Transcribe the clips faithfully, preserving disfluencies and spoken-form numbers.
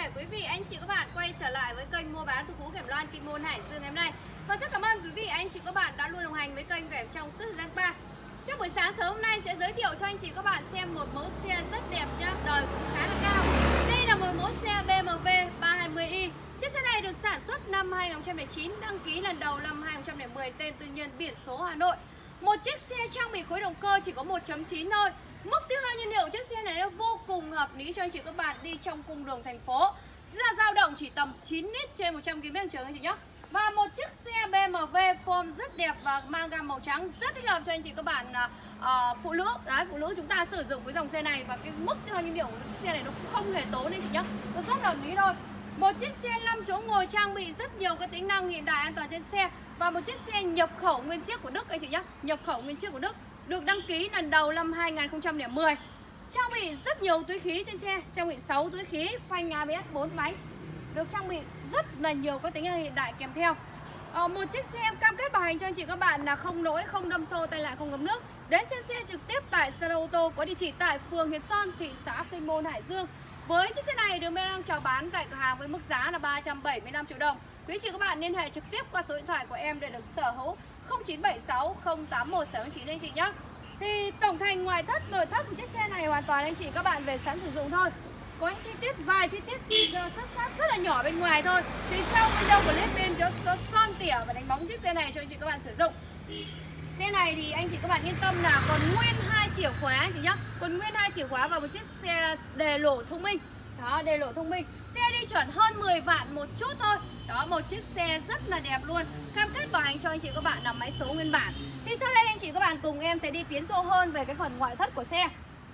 khỏe quý vị, anh chị các bạn quay trở lại với kênh mua bán thu phú Cẩm Loan Kim Môn Hải Dương ngày hôm nay. Và rất cảm ơn quý vị, anh chị các bạn đã luôn đồng hành với kênh của em trong suốt thời gian qua. Trong buổi sáng sớm hôm nay sẽ giới thiệu cho anh chị các bạn xem một mẫu xe rất đẹp nhá, đời cũng khá là cao. Đây là một mẫu xe bê em vê ba hai mươi i. Chiếc xe này được sản xuất năm hai nghìn không trăm lẻ chín, đăng ký lần đầu năm hai nghìn không trăm lẻ mười, tên tư nhân, biển số Hà Nội. Một chiếc xe trang bị khối động cơ chỉ có một chấm chín thôi. Mức tiêu hao nhiên liệu chiếc xe này nó vô cùng hợp lý cho anh chị các bạn đi trong cung đường thành phố. Là dao động chỉ tầm chín lít trên một trăm ki lô mét trên giờ anh chị nhé. Và một chiếc xe bê em vê form rất đẹp và mang gam màu trắng, rất thích hợp cho anh chị các bạn uh, phụ nữ. Đấy, phụ nữ chúng ta sử dụng cái dòng xe này và cái mức tiêu hao nhiên liệu của chiếc xe này nó cũng không hề tốn anh chị nhé. Nó rất hợp lý thôi. Một chiếc xe năm chỗ ngồi trang bị rất nhiều cái tính năng hiện đại an toàn trên xe. Và một chiếc xe nhập khẩu nguyên chiếc của Đức anh chị nhé. Nhập khẩu nguyên chiếc của Đức, được đăng ký lần đầu năm hai nghìn không trăm lẻ mười. Trang bị rất nhiều túi khí trên xe, trang bị sáu túi khí, phanh a bê ét bốn bánh. Được trang bị rất là nhiều các tính năng hiện đại kèm theo. Ờ, một chiếc xe cam kết bảo hành cho anh chị các bạn là không lỗi, không đâm xô, tai nạn, không ngấm nước. Đến xem xe trực tiếp tại Sân ô tô có địa chỉ tại phường Hiệp Sơn, thị xã Kinh Môn, Hải Dương. Với chiếc xe này đường bên đang chào bán tại cửa hàng với mức giá là ba trăm bảy mươi lăm triệu đồng. Quý chị các bạn liên hệ trực tiếp qua số điện thoại của em để được sở hữu không chín bảy sáu không tám một sáu chín anh chị nhé. Thì tổng thành ngoại thất, nội thất của chiếc xe này hoàn toàn anh chị các bạn về sẵn sử dụng thôi. Có những chi tiết, vài chi tiết giờ sát sát rất là nhỏ bên ngoài thôi. Thì sau video clip bên cho số son tỉa và đánh bóng chiếc xe này cho anh chị các bạn sử dụng. Xe này thì anh chị các bạn yên tâm là còn nguyên hai chìa khóa anh chị nhá. Còn nguyên hai chìa khóa và một chiếc xe đề lỗ thông minh. Đó, đề lỗ thông minh. Xe đi chuẩn hơn mười vạn một chút thôi. Đó, một chiếc xe rất là đẹp luôn. Cam kết bảo hành cho anh chị các bạn là máy số nguyên bản. Thì sau đây anh chị các bạn cùng em sẽ đi tiến sâu hơn về cái phần ngoại thất của xe.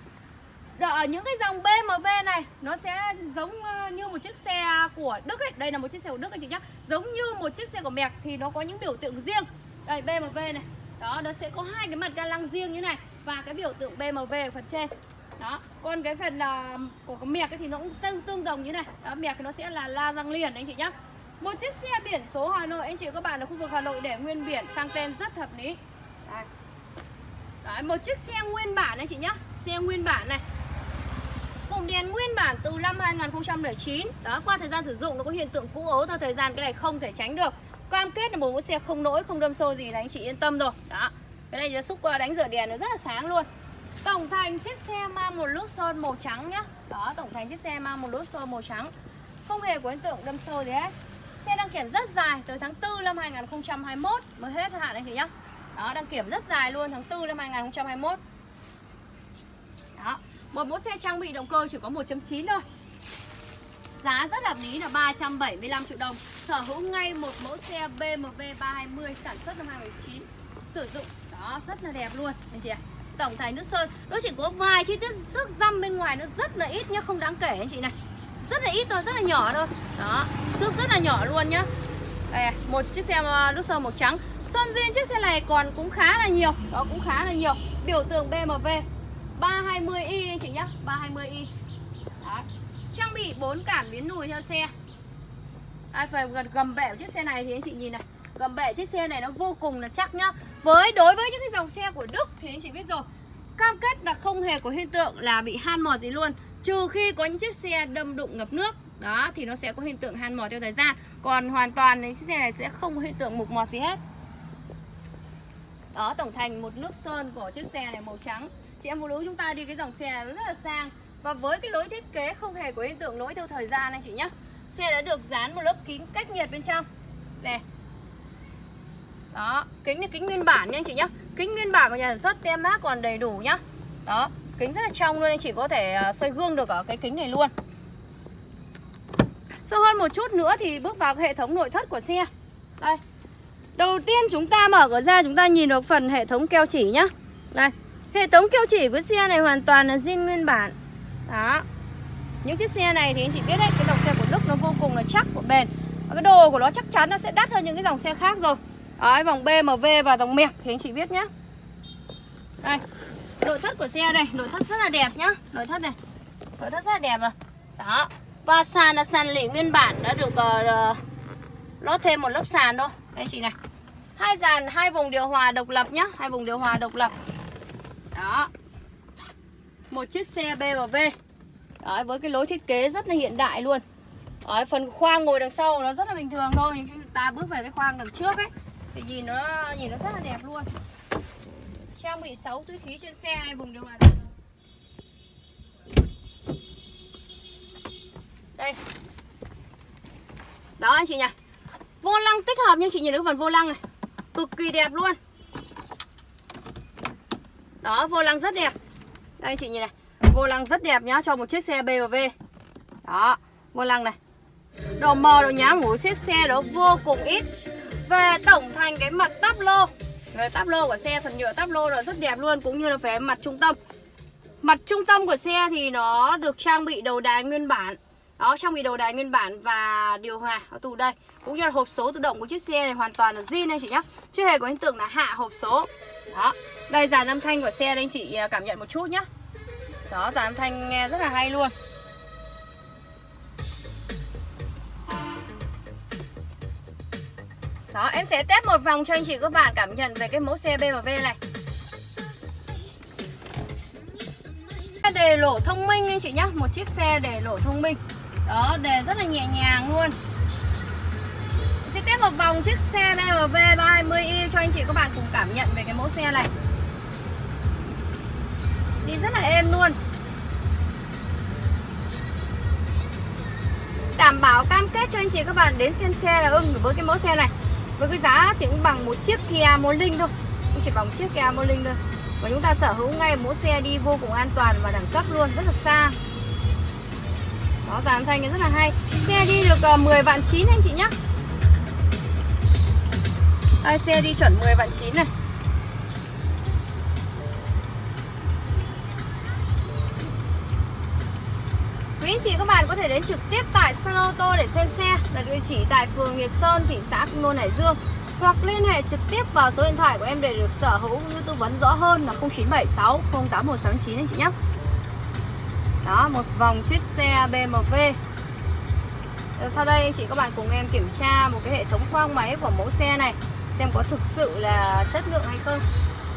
Ở những cái dòng bê em vê này nó sẽ giống như một chiếc xe của Đức ấy. Đây là một chiếc xe của Đức anh chị nhé. Giống như một chiếc xe của Merc thì nó có những biểu tượng riêng. Đây, bê em vê này. Đó, nó sẽ có hai cái mặt ga lăng riêng như này. Và cái biểu tượng bê em vê ở phần trên. Đó, còn cái phần uh, của cái Merc thì nó cũng tương, tương đồng như này. Đó, Merc nó sẽ là la răng liền anh chị nhé. Một chiếc xe biển số Hà Nội anh chị các bạn ở khu vực Hà Nội để nguyên biển sang tên rất hợp lý. Đấy. Đấy, một chiếc xe nguyên bản anh chị nhé. Xe nguyên bản này. Cụm đèn nguyên bản từ năm hai nghìn không trăm lẻ chín. Đó, qua thời gian sử dụng nó có hiện tượng cũ ấu theo thời gian, cái này không thể tránh được. Cam kết là một mẫu xe không lỗi, không đâm xô gì là anh chị yên tâm rồi. Đó, cái này xúc qua đánh rửa đèn nó rất là sáng luôn. Tổng thành chiếc xe mang một lốp sơn màu trắng nhá. Đó, tổng thành chiếc xe mang một lốp sơn màu trắng. Không hề có hiện tượng đâm xô gì hết. Xe đăng kiểm rất dài, tới tháng tư năm hai nghìn không trăm hai mươi mốt mới hết hạn anh chị nhá. Đó, đăng kiểm rất dài luôn, tháng tư năm hai nghìn không trăm hai mươi mốt. Đó, một mẫu xe trang bị động cơ chỉ có một chấm chín thôi. Giá rất hợp lý là ba trăm bảy mươi lăm triệu đồng. Sở hữu ngay một mẫu xe bê em vê ba hai mươi sản xuất năm hai nghìn không trăm lẻ chín. Sử dụng, đó, rất là đẹp luôn anh chị ạ. Tổng thành nước sơn, nó chỉ có vài chi tiết xước răm bên ngoài, nó rất là ít nhá, không đáng kể anh chị này. Rất là ít thôi, rất là nhỏ thôi. Đó, xước rất là nhỏ luôn nhá. Đây, một chiếc xe nước sơn màu trắng. Sơn zin chiếc xe này còn cũng khá là nhiều. Đó, cũng khá là nhiều. Biểu tượng bê em vê ba hai mươi i anh chị nhá, ba hai mươi i. Đó. Trang bị bốn cảm biến lùi theo xe. Đây, phần gần gầm bệ của chiếc xe này thì anh chị nhìn này. Gầm bệ chiếc xe này nó vô cùng là chắc nhá. Với đối với những cái dòng xe của Đức thì anh chị biết rồi, cam kết là không hề có hiện tượng là bị han mòn gì luôn. Trừ khi có những chiếc xe đâm đụng ngập nước. Đó, thì nó sẽ có hiện tượng han mòn theo thời gian. Còn hoàn toàn thì chiếc xe này sẽ không có hiện tượng mục mọt gì hết. Đó, tổng thành một nước sơn của chiếc xe này màu trắng. Chị em phụ nữ chúng ta đi cái dòng xe này nó rất là sang. Và với cái lối thiết kế không hề có hiện tượng lỗi theo thời gian anh chị nhé. Xe đã được dán một lớp kính cách nhiệt bên trong. Đây. Đó, kính là kính nguyên bản nha anh chị nhé. Kính nguyên bản của nhà sản xuất, tem mác còn đầy đủ nhá. Đó, kính rất là trong luôn, anh chị có thể xoay gương được ở cái kính này luôn. Sâu hơn một chút nữa thì bước vào hệ thống nội thất của xe. Đây. Đầu tiên chúng ta mở cửa ra, chúng ta nhìn được phần hệ thống keo chỉ nhá. Đây. Hệ thống keo chỉ của xe này hoàn toàn là zin nguyên bản. Đó. Những chiếc xe này thì anh chị biết đấy, cái dòng xe của Đức nó vô cùng là chắc và bền. Cái đồ của nó chắc chắn nó sẽ đắt hơn những cái dòng xe khác rồi. Đấy, vòng bê em vê và dòng Merc thì anh chị biết nhá. Đây, nội thất của xe đây, nội thất rất là đẹp nhá. Nội thất này, nội thất rất là đẹp rồi. Đó, và sàn là sàn lỉ nguyên bản, đã được uh, lót thêm một lớp sàn thôi. Đây chị này, hai dàn, hai vùng điều hòa độc lập nhá, hai vùng điều hòa độc lập. Đó, một chiếc xe bê em vê. Đấy, với cái lối thiết kế rất là hiện đại luôn. Đấy, phần khoang ngồi đằng sau nó rất là bình thường thôi, nhưng chúng ta bước về cái khoang đằng trước ấy thì nhìn nó nhìn nó rất là đẹp luôn. Trang bị sáu túi khí trên xe, hai vùng điều hòa. Đây. Đó anh chị nhỉ. Vô lăng tích hợp nhưng chị nhìn thấy phần vô lăng này, cực kỳ đẹp luôn. Đó, vô lăng rất đẹp. Đây anh chị nhìn này, vô lăng rất đẹp nhá, cho một chiếc xe bê em vê. Đó, vô lăng này. Độ mờ, độ nhám của chiếc xe đó vô cùng ít. Về tổng thành cái mặt táp lô, về táp lô của xe, phần nhựa táp lô nó rất đẹp luôn, cũng như là về mặt trung tâm. Mặt trung tâm của xe thì nó được trang bị đầu đài nguyên bản. Đó, trang bị đầu đài nguyên bản và điều hòa ở tủ đây, cũng như là hộp số tự động của chiếc xe này hoàn toàn là zin anh chị nhá, chưa hề có hiện tượng là hạ hộp số. Đó, đây dàn âm thanh của xe đây anh chị cảm nhận một chút nhá. Đó, dàn âm thanh nghe rất là hay luôn. Đó, em sẽ test một vòng cho anh chị các bạn cảm nhận về cái mẫu xe bê em vê này. Đề lỗ thông minh anh chị nhá, một chiếc xe đề lỗ thông minh. Đó, đề rất là nhẹ nhàng luôn. Sẽ test một vòng chiếc xe bê em vê ba hai mươi i cho anh chị các bạn cùng cảm nhận về cái mẫu xe này. Đi rất là êm luôn. Đảm bảo cam kết cho anh chị các bạn đến xem xe là ưng với cái mẫu xe này. Với cái giá chỉ bằng một chiếc Kia Morning thôi, chỉ bằng một chiếc Kia Morning thôi. Và chúng ta sở hữu ngay mẫu xe đi vô cùng an toàn và đẳng cấp luôn, rất là xa. Đó, dàn âm thanh rất là hay. Xe đi được mười vạn chín anh chị nhá. Đây, xe đi chuẩn mười vạn chín này. Quý anh chị các bạn có thể đến trực tiếp tại sàn ô tô để xem xe, là địa chỉ tại phường Nghiệp Sơn, thị xã Kinh Môn, Hải Dương, hoặc liên hệ trực tiếp vào số điện thoại của em để được sở hữu như tư vấn rõ hơn là không chín bảy sáu không tám một sáu chín anh chị nhé. Đó, một vòng chiếc xe bê em vê. Sau đây anh chị các bạn cùng em kiểm tra một cái hệ thống khoang máy của mẫu xe này, xem có thực sự là chất lượng hay không.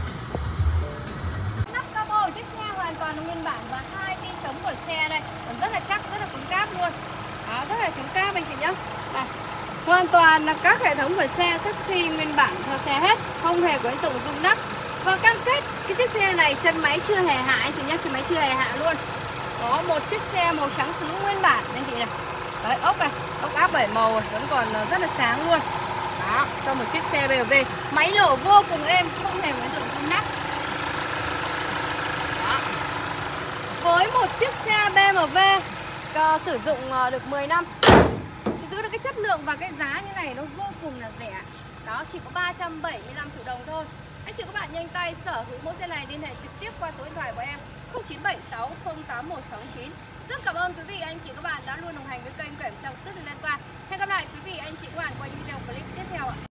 Nắp capo chiếc xe hoàn toàn nguyên bản và hai tin chống của xe đây còn rất là chắc, rất là cứng cáp luôn. Đó, rất là cứng cáp anh chị nhé. Đây, hoàn toàn là các hệ thống của xe taxi nguyên bản theo xe hết, không hề có hiện tượng rung nắp. Và cam kết cái chiếc xe này chân máy chưa hề hạ anh chị nhé, chân máy chưa hề hạ luôn. Có một chiếc xe màu trắng sứ nguyên bản anh chị này. Đấy, ốc này, ốc áp bảy màu vẫn còn rất là sáng luôn. Đó, cho một chiếc xe bê em vê. Máy nổ vô cùng êm, không hề có hiện tượng rung nắp. Đó. Với một chiếc xe bê em vê uh, sử dụng uh, được mười năm, giữ được cái chất lượng và cái giá như này nó vô cùng là rẻ. Đó, chỉ có ba trăm bảy mươi lăm triệu đồng thôi. Anh chị các bạn nhanh tay sở hữu mẫu xe này, liên hệ trực tiếp qua số điện thoại của em không chín bảy sáu không tám một sáu chín. Rất cảm ơn quý vị anh chị các bạn.